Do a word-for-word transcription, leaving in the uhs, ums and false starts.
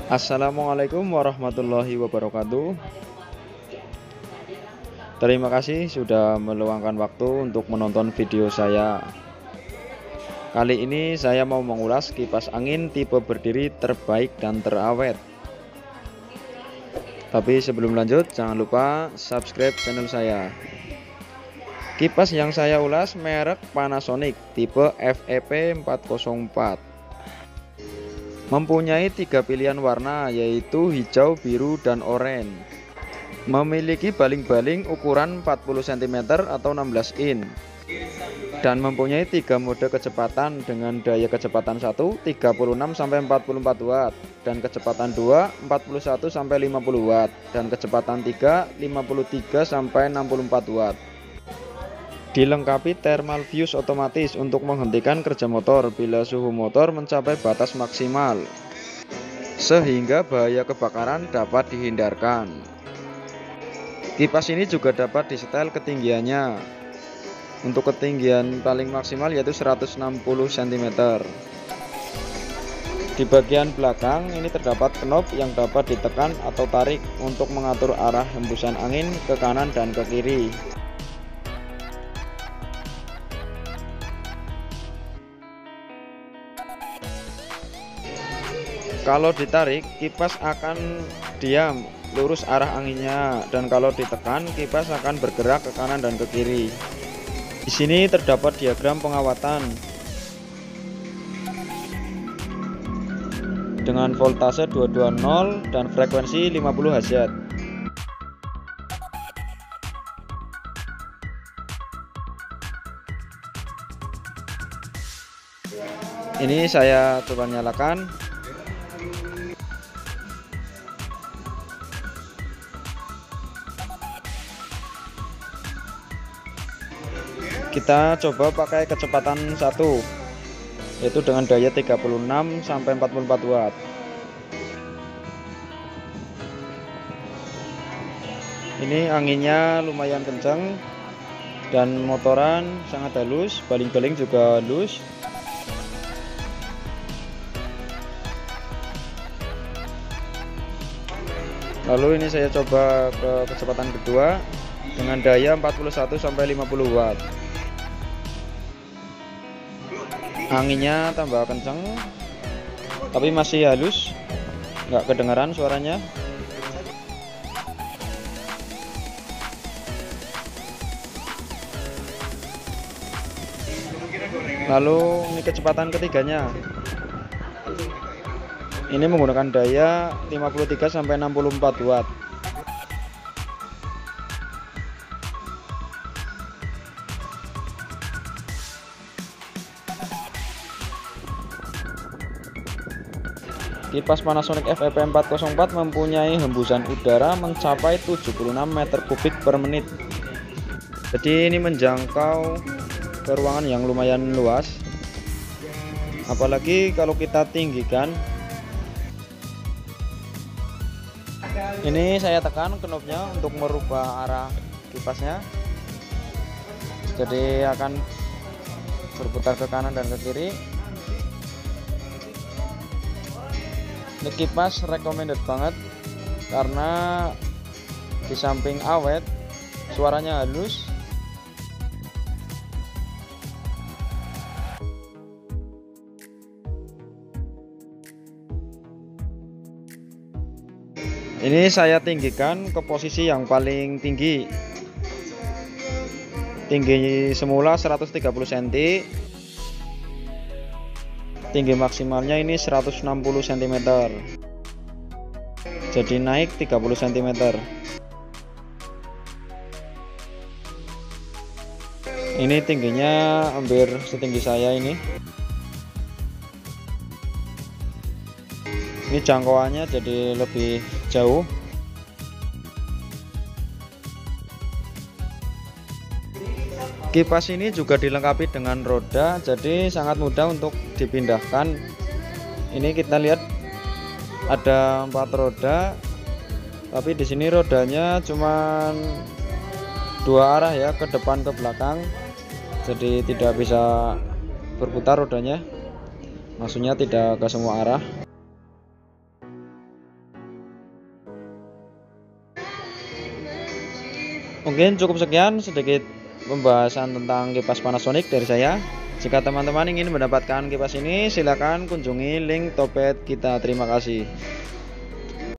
Assalamualaikum warahmatullahi wabarakatuh. Terima kasih sudah meluangkan waktu untuk menonton video saya. Kali ini saya mau mengulas kipas angin tipe berdiri terbaik dan terawet. Tapi sebelum lanjut, jangan lupa subscribe channel saya. Kipas yang saya ulas merek Panasonic tipe F E P empat nol empat. Mempunyai tiga pilihan warna, yaitu hijau, biru, dan oranye. Memiliki baling-baling ukuran empat puluh sentimeter atau enam belas in. Dan mempunyai tiga mode kecepatan dengan daya kecepatan satu, tiga puluh enam sampai empat puluh empat watt, dan kecepatan dua, empat puluh satu sampai lima puluh watt, dan kecepatan tiga, lima puluh tiga sampai enam puluh empat watt. Dilengkapi thermal fuse otomatis untuk menghentikan kerja motor bila suhu motor mencapai batas maksimal, sehingga bahaya kebakaran dapat dihindarkan. Kipas ini juga dapat disetel ketinggiannya. Untuk ketinggian paling maksimal yaitu seratus enam puluh sentimeter. Di bagian belakang ini terdapat knob yang dapat ditekan atau tarik untuk mengatur arah hembusan angin ke kanan dan ke kiri. Kalau ditarik, kipas akan diam lurus arah anginnya, dan kalau ditekan, kipas akan bergerak ke kanan dan ke kiri. Di sini terdapat diagram pengawatan dengan voltase dua ratus dua puluh dan frekuensi lima puluh hertz. Ini saya coba nyalakan. Kita coba pakai kecepatan satu, yaitu dengan daya tiga puluh enam sampai empat puluh empat watt. Ini anginnya lumayan kencang dan motoran sangat halus, baling-baling juga halus. Lalu ini saya coba ke kecepatan kedua dengan daya empat puluh satu sampai lima puluh watt. Anginnya tambah kencang, tapi masih halus, nggak kedengaran suaranya. Lalu ini kecepatan ketiganya. Ini menggunakan daya lima puluh tiga sampai enam puluh empat watt. Kipas Panasonic F E P empat nol empat mempunyai hembusan udara mencapai tujuh puluh enam meter kubik per menit. Jadi ini menjangkau ke ruangan yang lumayan luas. Apalagi kalau kita tinggikan. Ini saya tekan knobnya untuk merubah arah kipasnya. Jadi akan berputar ke kanan dan ke kiri. Ini kipas recommended banget karena di samping awet, suaranya halus. Ini saya tinggikan ke posisi yang paling tinggi. Tinggi semula seratus tiga puluh sentimeter. Tinggi maksimalnya ini seratus enam puluh sentimeter. Jadi naik tiga puluh sentimeter. Ini tingginya hampir setinggi saya ini. Ini jangkauannya jadi lebih jauh. Kipas ini juga dilengkapi dengan roda, jadi sangat mudah untuk dipindahkan. Ini kita lihat ada empat roda, tapi di sini rodanya cuma dua arah ya, ke depan ke belakang. Jadi tidak bisa berputar rodanya, maksudnya tidak ke semua arah. Mungkin cukup sekian sedikit pembahasan tentang kipas Panasonic dari saya. Jika teman-teman ingin mendapatkan kipas ini, silakan kunjungi link Topet kita. Terima kasih.